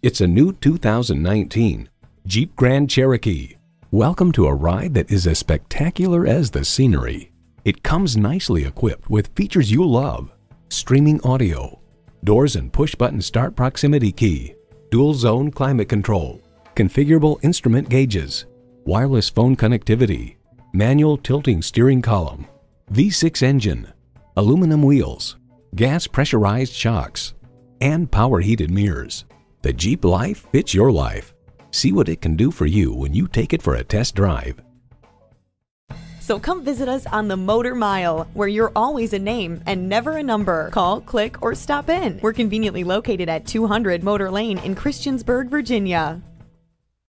It's a new 2019 Jeep Grand Cherokee. Welcome to a ride that is as spectacular as the scenery. It comes nicely equipped with features you love: streaming audio, doors and push-button start proximity key, dual-zone climate control, configurable instrument gauges, wireless phone connectivity, manual tilting steering column, V6 engine, aluminum wheels, gas pressurized shocks, and power heated mirrors. The Jeep life fits your life. See what it can do for you when you take it for a test drive. So come visit us on the Motor Mile, where you're always a name and never a number. Call, click, or stop in. We're conveniently located at 200 Motor Lane in Christiansburg, Virginia.